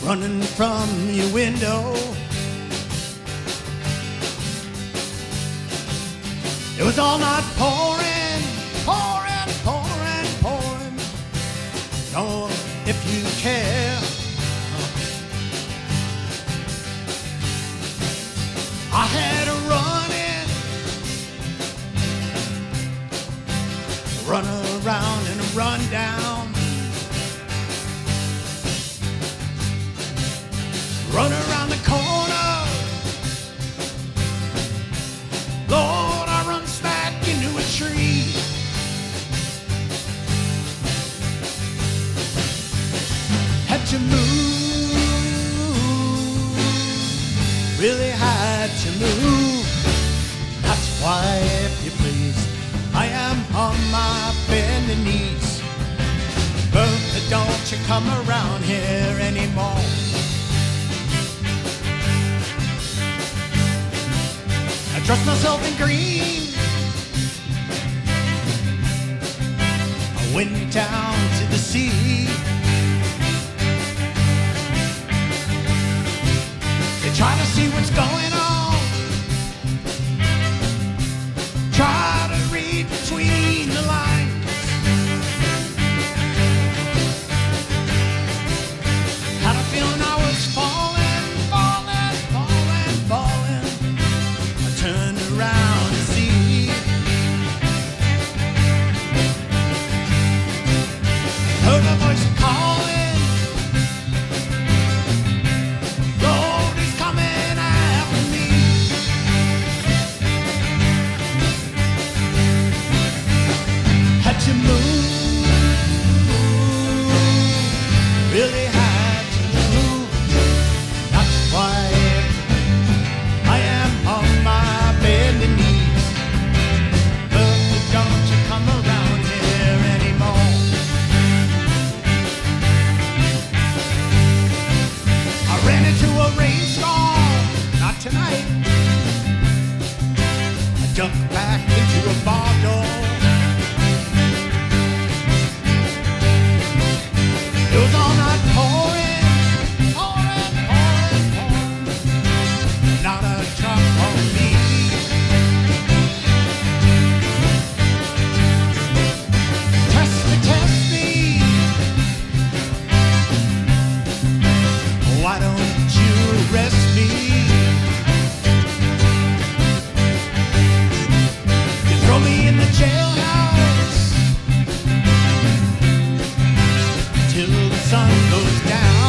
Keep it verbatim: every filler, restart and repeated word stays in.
running from your window. It was all night pouring, pouring, pouring, pouring. Know if you care. I had a running, run around and a run down, run around the corner. Lord, I run smack into a tree. Had to move, really had to move. That's why, if you please, I am on my bending knees. Bertha, don't you come around here anymore. I dressed myself in green. I went down to the sea. They try to see what's going on, try to read between the lines. Had a feeling I was falling, falling, falling, falling. I turned around to see. Heard a voice calling, Lord, he's coming after me. Had to move, really had to move. That's why I am on my bending knees. But don't you come around here anymore. I ran into a rainstorm, not tonight. I jumped back into a bar door. It was all night pouring, pouring, pouring, pouring. Not a drop on me. Test me, test me. Why don't you arrest me? You throw me in the jailhouse till the sun goes down.